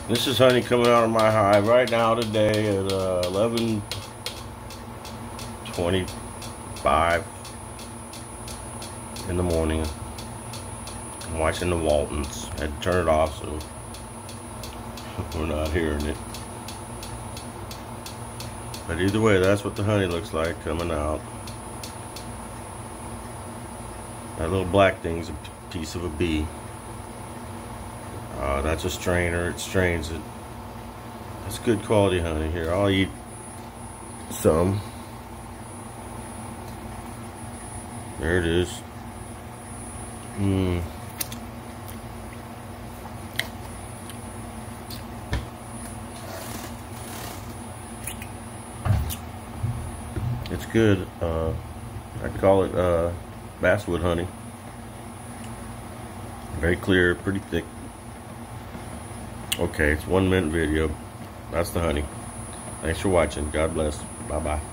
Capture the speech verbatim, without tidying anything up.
This is honey coming out of my hive right now today at uh, eleven twenty-five in the morning. I'm watching the Waltons. I had to turn it off so we're not hearing it. But either way, that's what the honey looks like coming out. That little black thing's a piece of a bee. Uh, that's a strainer. It strains it. That's good quality honey. Here, I'll eat some. There it is. Mmm. It's good. Uh, I call it uh, basswood honey. Very clear, pretty thick. Okay, it's one minute video. That's the honey. Thanks for watching. God bless. Bye-bye.